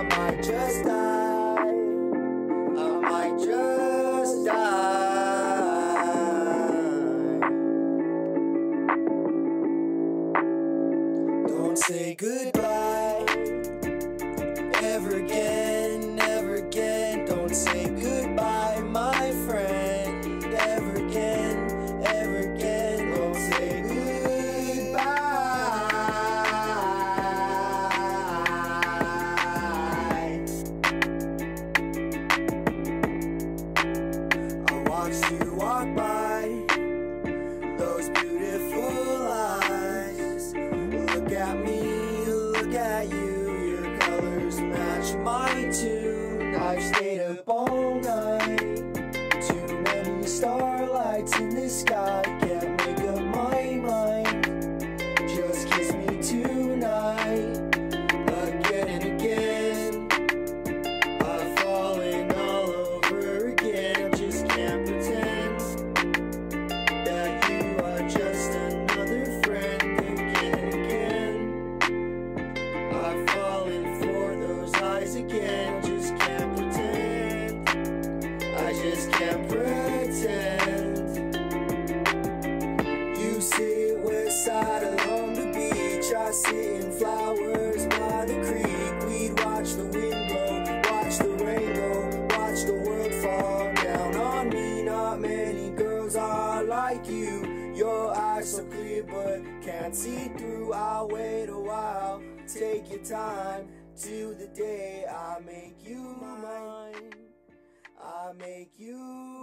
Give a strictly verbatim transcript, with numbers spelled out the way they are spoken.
might just die. I might just die. Don't say goodbye ever again, never again. Don't say goodbye, my friend, ever again, ever again. Don't say goodbye. I watched you walk by, those beautiful eyes. Look at me, look at you, your colors match mine too. I've stayed up all night, too many starlights in the sky. Can't make up my mind, just kiss me tonight. Again and again, I've fallen all over again. Just can't pretend that you are just another friend. Again and again, I've fallen for those eyes again. Just can't pretend, I just can't pretend. You sit west side along the beach, I sit in flowers by the creek. We'd watch the wind blow, watch the rain go, watch the world fall down on me. Not many girls are like you, your eyes so clear but can't see through. I'll wait a while, take your time, till the day I make you mine. I make you